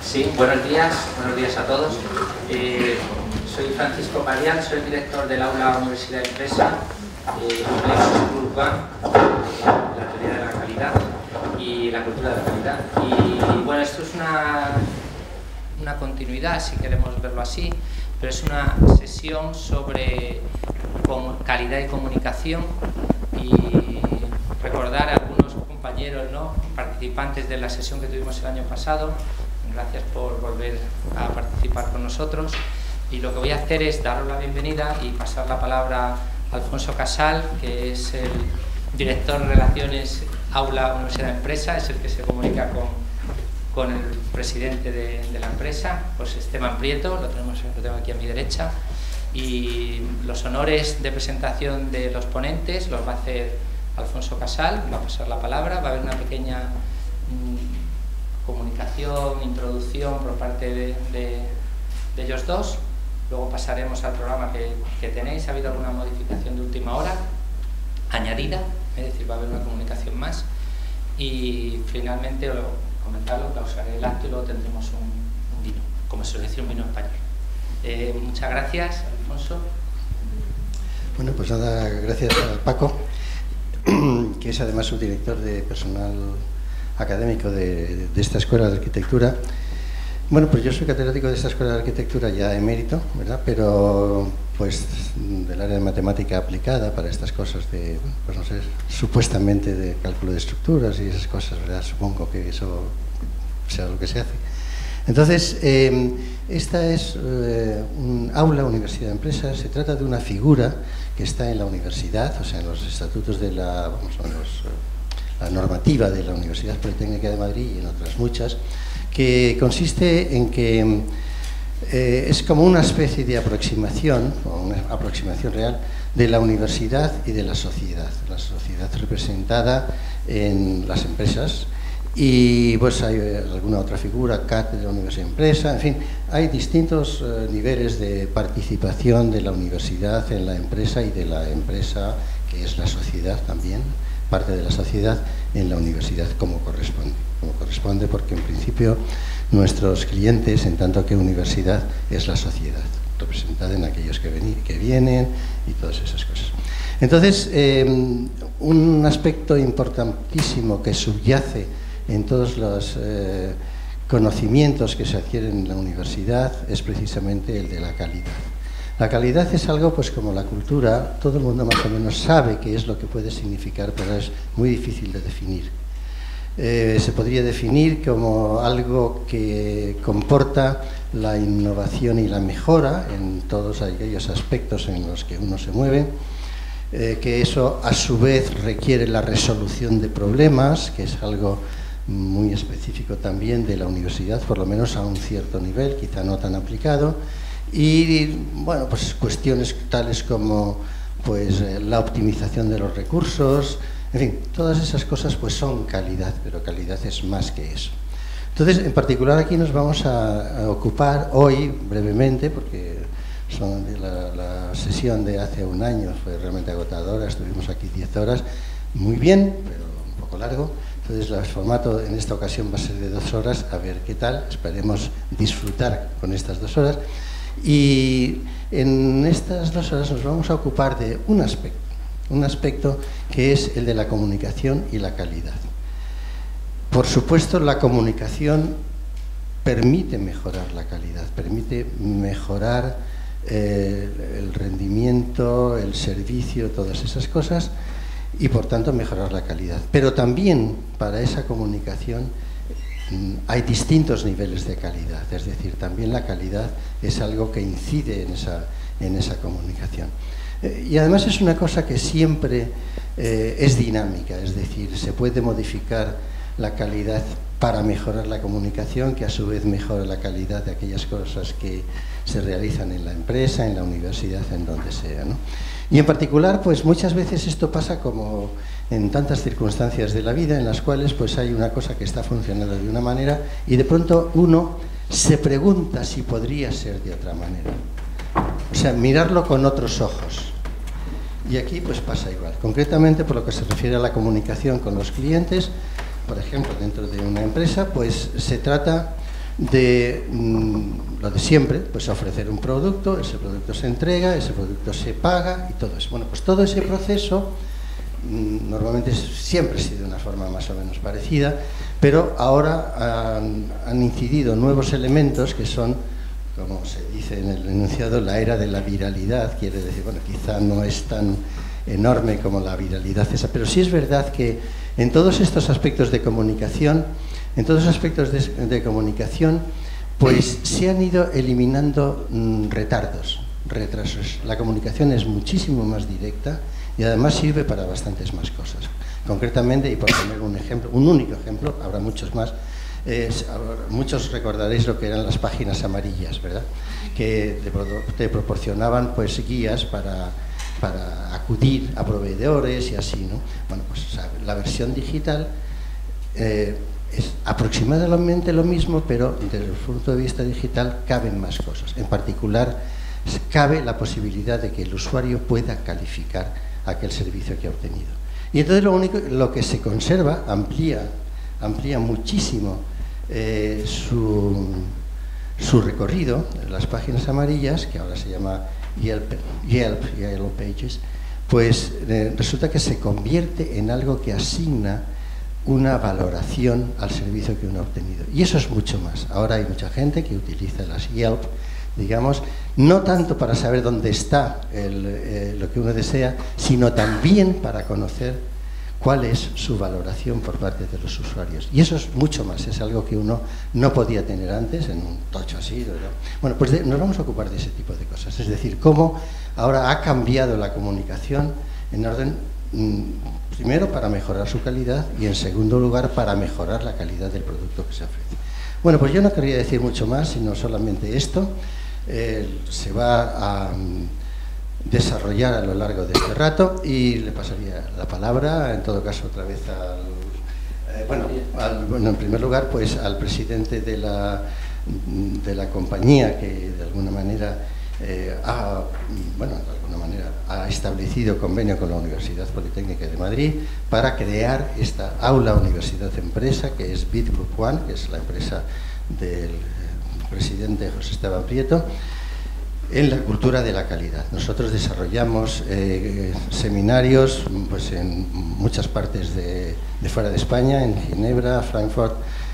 Sí, buenos días a todos. Soy Francisco Parián, soy director del aula Universidad de Empresa, la teoría de la calidad y la cultura de la calidad. Y bueno, esto es una continuidad, si queremos verlo así, pero es una sesión sobre calidad y comunicación, y recordar a algunos compañeros, ¿no?, participantes de la sesión que tuvimos el año pasado. Gracias por volver a participar con nosotros, y lo que voy a hacer es daros la bienvenida y pasar la palabra a Alfonso Casal, que es el director de Relaciones Aula Universidad de Empresa, es el que se comunica con el presidente de la empresa, pues Esteban Prieto, lo tengo aquí a mi derecha, y los honores de presentación de los ponentes los va a hacer Alfonso Casal. Va a pasar la palabra, va a haber una pequeña comunicación, introducción por parte de ellos dos. Luego pasaremos al programa que tenéis. Ha habido alguna modificación de última hora añadida, es decir, va a haber una comunicación más, y finalmente comentarlo, clausuraré el acto y luego tendremos un vino, como se suele decir, un vino español. Muchas gracias, Alfonso. Bueno, pues nada, gracias a Paco, que es además subdirector de personal académico de esta escuela de arquitectura. Bueno, pues yo soy catedrático de esta escuela de arquitectura ya emérito, ¿verdad? Pero pues del área de matemática aplicada para estas cosas de, pues no sé, supuestamente de cálculo de estructuras y esas cosas, ¿verdad? Supongo que eso sea lo que se hace. Entonces, esta es un aula Universidad de Empresas. Se trata de una figura que está en la universidad, o sea, en los estatutos de la normativa de la Universidad Politécnica de Madrid y en otras muchas, que consiste en que es como una especie de aproximación, o una aproximación real, de la universidad y de la sociedad representada en las empresas. Y pues hay alguna otra figura, CAT de la Universidad de Empresa, en fin, hay distintos niveles de participación de la universidad en la empresa y de la empresa, que es la sociedad también, parte de la sociedad, en la universidad como corresponde, porque en principio nuestros clientes, en tanto que universidad, es la sociedad, representada en aquellos que vienen y todas esas cosas. Entonces, un aspecto importantísimo que subyace en todos los conocimientos que se adquieren en la universidad es precisamente el de la calidad. La calidad es algo, pues como la cultura, todo el mundo más o menos sabe qué es lo que puede significar, pero es muy difícil de definir. Se podría definir como algo que comporta la innovación y la mejora en todos aquellos aspectos en los que uno se mueve, que eso a su vez requiere la resolución de problemas, que es algo muy específico también de la universidad, por lo menos a un cierto nivel, quizá no tan aplicado, y bueno, pues cuestiones tales como pues la optimización de los recursos, en fin, todas esas cosas pues son calidad, pero calidad es más que eso. Entonces, en particular aquí nos vamos a ocupar hoy brevemente, porque la sesión de hace un año fue realmente agotadora, estuvimos aquí 10 horas, muy bien, pero un poco largo. Entonces, el formato en esta ocasión va a ser de 2 horas, a ver qué tal, esperemos disfrutar con estas 2 horas. Y en estas 2 horas nos vamos a ocupar de un aspecto que es el de la comunicación y la calidad. Por supuesto, la comunicación permite mejorar la calidad, permite mejorar el rendimiento, el servicio, todas esas cosas, y por tanto mejorar la calidad. Pero también para esa comunicación hay distintos niveles de calidad, es decir, también la calidad es algo que incide en esa comunicación. Y además es una cosa que siempre es dinámica, es decir, se puede modificar la calidad para mejorar la comunicación, que a su vez mejora la calidad de aquellas cosas que se realizan en la empresa, en la universidad, en donde sea, ¿no? Y en particular, pues muchas veces esto pasa como en tantas circunstancias de la vida en las cuales pues hay una cosa que está funcionando de una manera y de pronto uno se pregunta si podría ser de otra manera. O sea, mirarlo con otros ojos. Y aquí pues pasa igual. Concretamente, por lo que se refiere a la comunicación con los clientes, por ejemplo, dentro de una empresa, pues se trata de lo de siempre, pues ofrecer un producto, ese producto se entrega, ese producto se paga y todo eso. Bueno, pues todo ese proceso normalmente siempre ha sido de una forma más o menos parecida, pero ahora han incidido nuevos elementos que son, como se dice en el enunciado, la era de la viralidad. Quiere decir, bueno, quizá no es tan enorme como la viralidad esa, pero sí es verdad que en todos estos aspectos de comunicación, pues se han ido eliminando retrasos. La comunicación es muchísimo más directa y además sirve para bastantes más cosas. Concretamente, y por poner un ejemplo, un único ejemplo, habrá muchos más, muchos recordaréis lo que eran las páginas amarillas, ¿verdad? Que te proporcionaban pues guías para acudir a proveedores y así, ¿no? Bueno, pues o sea, la versión digital es aproximadamente lo mismo, pero desde el punto de vista digital caben más cosas. En particular, cabe la posibilidad de que el usuario pueda calificar aquel servicio que ha obtenido. Y entonces lo que se conserva amplía muchísimo su recorrido. Las páginas amarillas, que ahora se llama Yelp Yellow Pages, pues resulta que se convierte en algo que asigna una valoración al servicio que uno ha obtenido. Y eso es mucho más. Ahora hay mucha gente que utiliza las Yelp, digamos, no tanto para saber dónde está lo que uno desea, sino también para conocer cuál es su valoración por parte de los usuarios. Y eso es mucho más, es algo que uno no podía tener antes en un tocho así, ¿verdad? Bueno, pues nos vamos a ocupar de ese tipo de cosas, es decir, cómo ahora ha cambiado la comunicación en orden, primero, para mejorar su calidad y, en segundo lugar, para mejorar la calidad del producto que se ofrece. Bueno, pues yo no querría decir mucho más, sino solamente esto. Se va a desarrollar a lo largo de este rato y le pasaría la palabra, en todo caso, otra vez en primer lugar, pues al presidente de la compañía, que de alguna manera ha establecido convenio con la Universidad Politécnica de Madrid para crear esta aula Universidad Empresa, que es Bit Group One, que es la empresa del presidente José Esteban Prieto, en la cultura de la calidad. Nosotros desarrollamos seminarios pues, en muchas partes de fuera de España, en Ginebra, Frankfurt,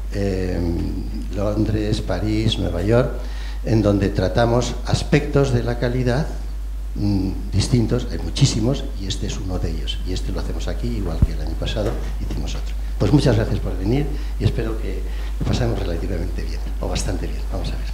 Londres, París, Nueva York, en donde tratamos aspectos de la calidad distintos, hay muchísimos, y este es uno de ellos. Y este lo hacemos aquí, igual que el año pasado hicimos otro. Pues muchas gracias por venir y espero que lo pasemos relativamente bien, o bastante bien. Vamos a ver.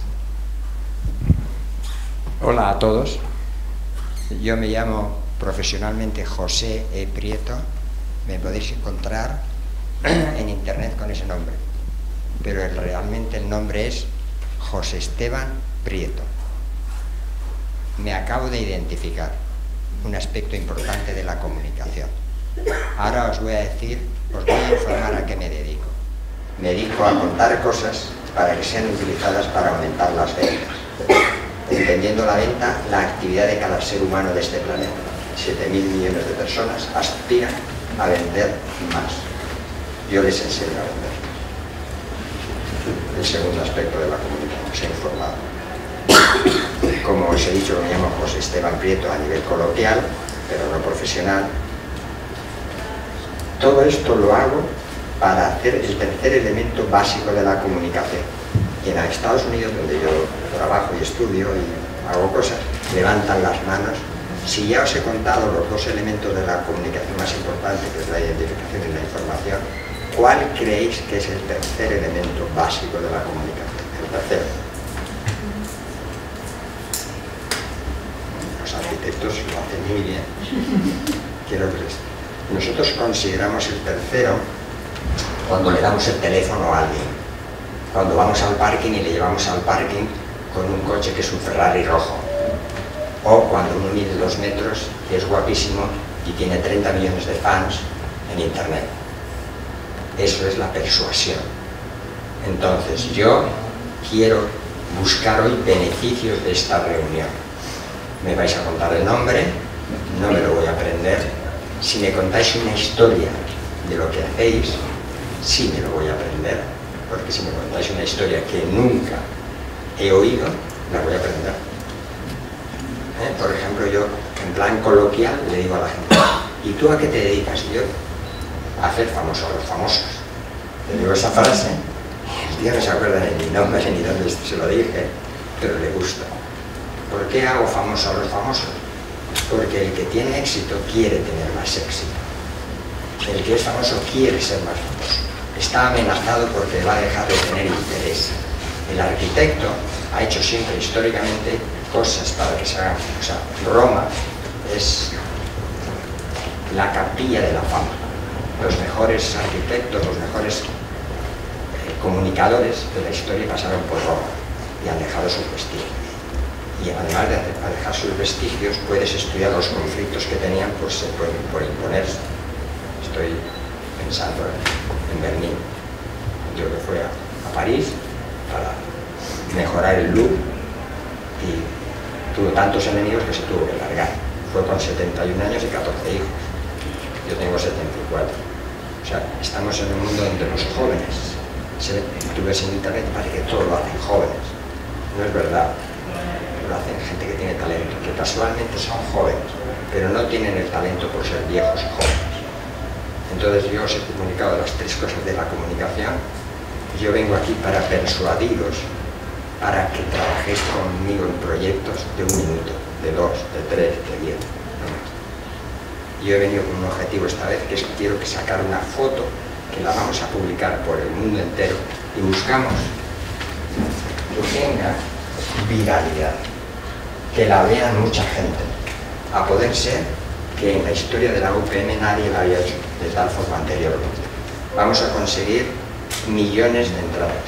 Hola a todos. Yo me llamo profesionalmente José E. Prieto. Me podéis encontrar en internet con ese nombre, pero realmente el nombre es José Esteban Prieto. Me acabo de identificar un aspecto importante de la comunicación. Ahora os voy a informar a qué me dedico. Me dedico a contar cosas para que sean utilizadas para aumentar las ventas. Entendiendo la venta, la actividad de cada ser humano de este planeta. 7.000 millones de personas aspiran a vender más. Yo les enseño a vender. El segundo aspecto de la comunicación, se ha informado. Como os he dicho, me llamo José Esteban Prieto a nivel coloquial, pero no profesional. Todo esto lo hago para hacer el tercer elemento básico de la comunicación. Y en Estados Unidos, donde yo trabajo y estudio y hago cosas, levantan las manos. Si ya os he contado los dos elementos de la comunicación más importantes, que es la identificación y la información, ¿cuál creéis que es el tercer elemento básico de la comunicación? El tercero. Los arquitectos lo hacen muy bien. Nosotros consideramos el tercero cuando le damos el teléfono a alguien. Cuando vamos al parking y le llevamos al parking con un coche que es un Ferrari rojo. O cuando uno mide 2 metros y es guapísimo y tiene 30 millones de fans en internet. Eso es la persuasión. Entonces, yo quiero buscar hoy beneficios de esta reunión. Me vais a contar el nombre, no me lo voy a aprender. Si me contáis una historia de lo que hacéis, sí me lo voy a aprender. porque si me contáis una historia que nunca he oído, la voy a aprender. Por ejemplo, yo en plan coloquial le digo a la gente, ¿y tú a qué te dedicas? Y yo, a hacer famosos a los famosos. Le digo esa frase, el tío no se acuerda de mi nombre ni dónde se lo dije, pero le gusta. ¿Por qué hago famosos a los famosos? Porque el que tiene éxito quiere tener más éxito. El que es famoso quiere ser más famoso. Está amenazado porque va a dejar de tener interés. El arquitecto ha hecho siempre históricamente cosas para que se hagan. O sea, Roma es la capilla de la fama. Los mejores arquitectos, los mejores comunicadores de la historia pasaron por Roma y han dejado sus vestigios. Y además de dejar sus vestigios, puedes estudiar los conflictos que tenían por imponerse. Estoy pensando en Berlín. Yo que fui a París para mejorar el Louvre y tuvo tantos enemigos que se tuvo que largar. Fue con 71 años y 14 hijos. Yo tengo 74. O sea, estamos en un mundo donde los jóvenes, tú ves en internet, parece que todo lo hacen jóvenes. No es verdad. Lo hacen gente que tiene talento, que casualmente son jóvenes, pero no tienen el talento por ser viejos y jóvenes. Entonces yo os he comunicado las tres cosas de la comunicación. Yo vengo aquí para persuadiros, para que trabajéis conmigo en proyectos de 1 minuto, de 2, de 3, de 10, no más. Yo he venido con un objetivo esta vez, que es que quiero que sacar una foto, que la vamos a publicar por el mundo entero, y buscamos que tenga viralidad, que la vean mucha gente, a poder ser que en la historia de la UPM nadie la había hecho de tal forma anteriormente. Vamos a conseguir millones de entradas.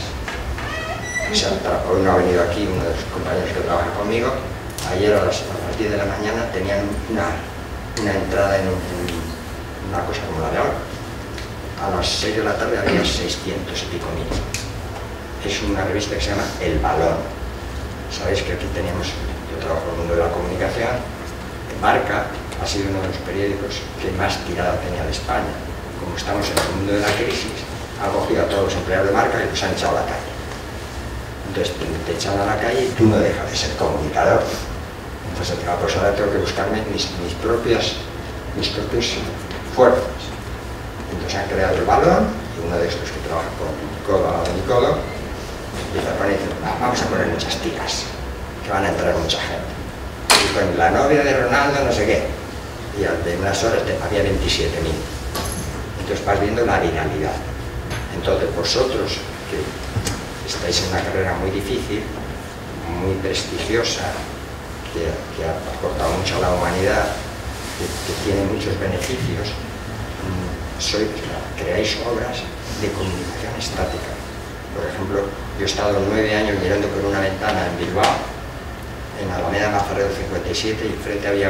Hoy no ha venido aquí uno de los compañeros que trabajan conmigo. Ayer a las 10 de la mañana tenían una entrada en una cosa como la de ahora. A las 6 de la tarde había 600 y pico mil. Es una revista que se llama El Balón. Sabéis que aquí teníamos, yo trabajo en el mundo de la comunicación, Marca ha sido uno de los periódicos que más tirada tenía de España. Como estamos en el mundo de la crisis, ha cogido a todos los empleados de Marca y los han echado a la calle. Entonces te echan a la calle y tú no dejas de ser comunicador. Entonces pues ahora tengo que buscarme mis propias fuerzas. Entonces han creado El Balón y uno de estos que trabaja con Nicodo empieza a poner, vamos a poner muchas tiras, que van a entrar mucha gente. Y con la novia de Ronaldo no sé qué. Y de unas horas había 27.000. Entonces vas viendo la viralidad. Entonces vosotros, que estáis en una carrera muy difícil, muy prestigiosa, que ha aportado mucho a la humanidad, que tiene muchos beneficios, creáis obras de comunicación estática. Por ejemplo, yo he estado 9 años mirando por una ventana en Bilbao, en Alameda Mazarredo 57, y enfrente había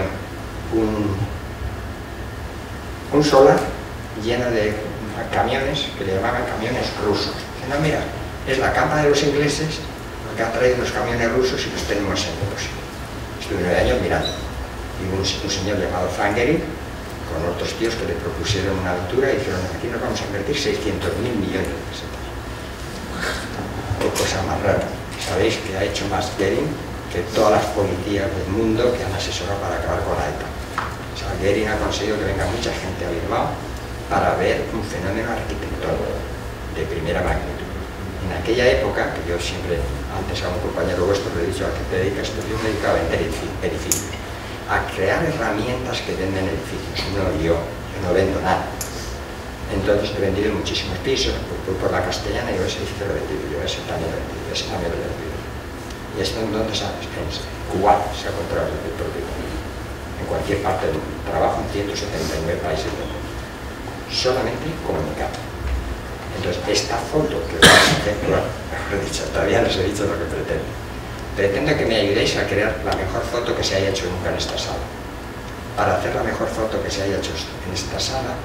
un solar lleno de camiones que le llamaban camiones rusos. Dicen, no, mira, es la capa de los ingleses que ha traído los camiones rusos y los tenemos en Rusia. Estuve 9 años mirando. Y un señor llamado Frank Gehry, con otros tíos que le propusieron una aventura y dijeron, aquí nos vamos a invertir 600.000 millones de pesetas. Qué cosa más rara. Sabéis que ha hecho más Gehry que todas las policías del mundo que han asesorado para acabar con la ETA. O sea, Gehry ha conseguido que venga mucha gente a Bilbao para ver un fenómeno arquitectónico de primera magnitud. En aquella época, que yo siempre, antes a un compañero vuestro le he dicho a qué te dedicas, yo me dedicaba a vender edificios, a crear herramientas que venden edificios. Yo no vendo nada. Entonces he vendido muchísimos pisos, voy por la Castellana y yo ese edificio lo he vendido, yo ese también lo he vendido, ese también lo he vendido. Y esto en dónde sabes, en Kuwait se ha comprado el propio. En cualquier parte del mundo. Trabajo en 179 países del mundo. Solamente comunicando. Entonces, esta foto que vais a hacer, mejor dicho, todavía no os he dicho lo que pretendo. Pretendo que me ayudéis a crear la mejor foto que se haya hecho nunca en esta sala. Para hacer la mejor foto que se haya hecho en esta sala,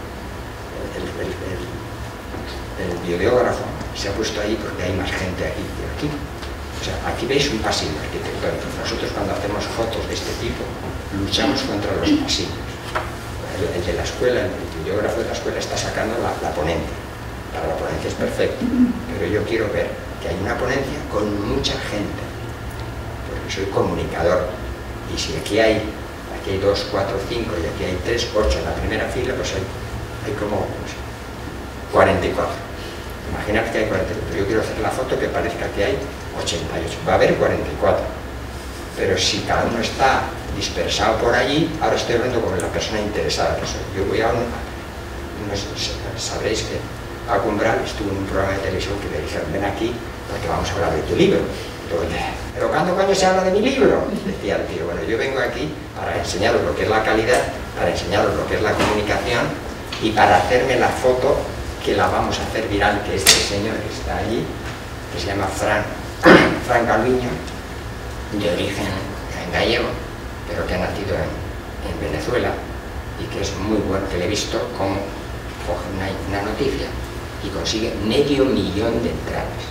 el videógrafo se ha puesto ahí porque hay más gente aquí que aquí. O sea, aquí veis un pasillo arquitectónico. Nosotros cuando hacemos fotos de este tipo, luchamos contra los pasillos. El de la escuela, el videógrafo de la escuela está sacando la ponente. para la ponencia es perfecto, pero yo quiero ver que hay una ponencia con mucha gente, porque soy comunicador, y si aquí hay 2, 4, 5 y aquí hay 3, 8 en la primera fila, pues hay como 44. Imaginad que hay 44, pero yo quiero hacer la foto que parezca que hay 88, va a haber 44, pero si cada uno está dispersado por allí, ahora estoy hablando con la persona interesada. Yo voy a sabréis que Paco Umbral estuvo en un programa de televisión que le dijeron, ven aquí porque vamos a hablar de tu libro. Pero ¿cuándo coño se habla de mi libro? Decía el tío. Bueno, yo vengo aquí para enseñaros lo que es la calidad, para enseñaros lo que es la comunicación y para hacerme la foto que la vamos a hacer viral, que este señor que está allí, que se llama Fran Calviño, de origen gallego, pero que ha nacido en Venezuela y que es muy bueno, que le he visto cómo coge una noticia y consigue 500.000 de entradas.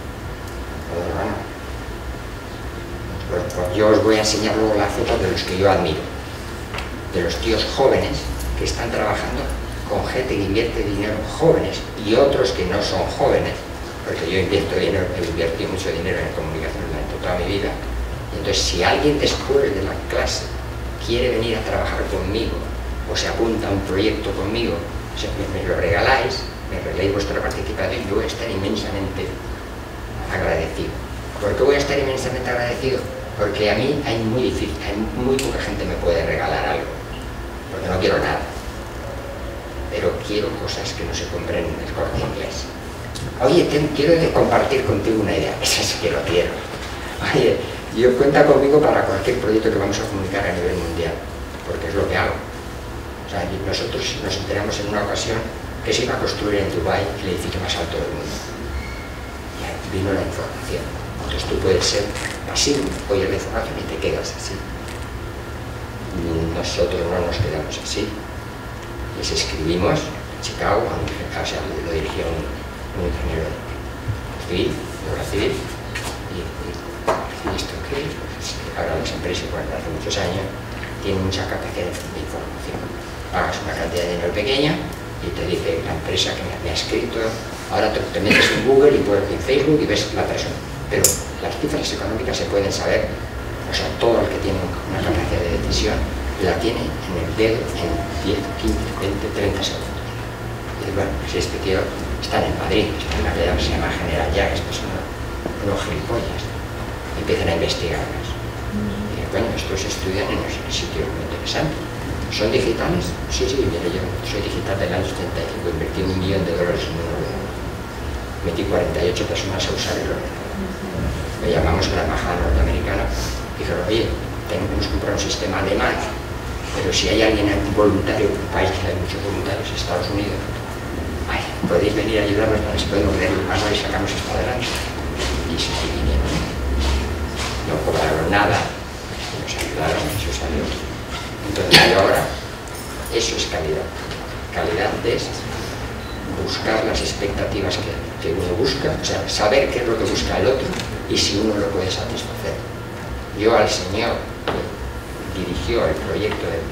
Pues yo os voy a enseñar luego la foto de los que yo admiro, de los tíos jóvenes que están trabajando con gente que invierte dinero, jóvenes y otros que no son jóvenes, porque yo invierto dinero, he invertido mucho dinero en comunicación durante toda mi vida. Y entonces, si alguien después de la clase quiere venir a trabajar conmigo o se apunta a un proyecto conmigo, o sea, me lo regaláis, me regaláis vuestra participación, yo voy a estar inmensamente agradecido. ¿Por qué voy a estar inmensamente agradecido? Porque a mí hay muy poca gente me puede regalar algo, porque no quiero nada, pero quiero cosas que no se compren en el Corte Inglés. Oye, quiero compartir contigo una idea, esa sí que lo quiero. Oye, yo cuenta conmigo para cualquier proyecto que vamos a comunicar a nivel mundial, porque es lo que hago. O sea, nosotros nos enteramos en una ocasión que se iba a construir en Dubái el edificio más alto del mundo. Y ahí vino la información. Entonces tú puedes ser pasivo, oyes la información y te quedas así. Nosotros no nos quedamos así. Les escribimos en Chicago, o sea, lo dirigía un ingeniero civil, de obra civil, y esto que ahora las empresas, bueno, hace muchos años, tienen mucha capacidad de información. Pagas una cantidad de dinero pequeña y te dice la empresa que me ha escrito, ahora te metes en Google y puedes en Facebook y ves la persona. Pero las cifras económicas se pueden saber, o sea, todo el que tiene una capacidad de decisión la tiene en el dedo en 10, 15, 20, 30 segundos. Y bueno, si este tío está en Madrid, está en la que se llama General Llagas, que son unos gilipollas, empiezan a investigarlas. Y bueno, estos estudian en un sitio muy interesante. ¿Son digitales? Sí, mire, yo soy digital del año 75, invertí $1 millón en un ordenador. Metí 48 personas a usar el ordenador. Le llamamos a la embajada norteamericana y dijeron, oye, tenemos que comprar un sistema alemán, pero si hay alguien voluntario, un país que hay muchos voluntarios, Estados Unidos, podéis venir a ayudarnos, para que podemos ver el paso y sacamos esto adelante. Y se vinieron. No cobraron nada, nos ayudaron, eso salió. Entonces ahora, eso es calidad. Calidad es buscar las expectativas que uno busca, o sea, saber qué es lo que busca el otro y si uno lo puede satisfacer. Yo al señor que dirigió el proyecto del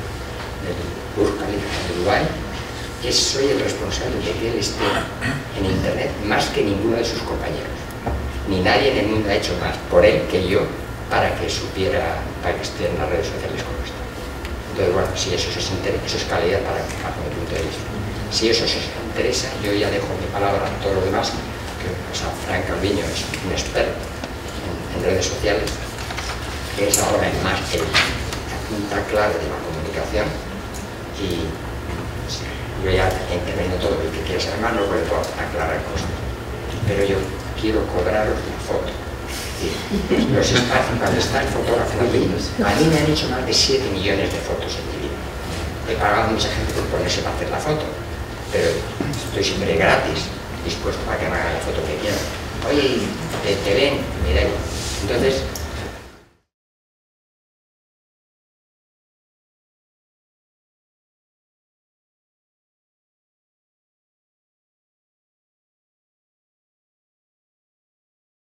Burj Khalifa de Dubái, soy el responsable de que él esté en internet más que ninguno de sus compañeros. Ni nadie en el mundo ha hecho más por él que yo para que supiera, para que esté en las redes sociales como está. Entonces, bueno, si eso es calidad para mi punto de vista. Si eso os interesa, yo ya dejo mi palabra a todo lo demás, que o sea, Fran Calviño es un experto en redes sociales, que es ahora el máster, la punta clave de la comunicación, y yo ya he intervenido todo, el que quiera saber más, luego le puedo aclarar cosas. Pero yo quiero cobraros la foto. Los espacios, cuando está el fotógrafo aquí, a mí me han hecho más de 7 millones de fotos en mi vida. He pagado a mucha gente por ponerse para hacer la foto, pero estoy siempre gratis, dispuesto a que me hagan la foto que quieran. Oye, te ven, mira. Entonces,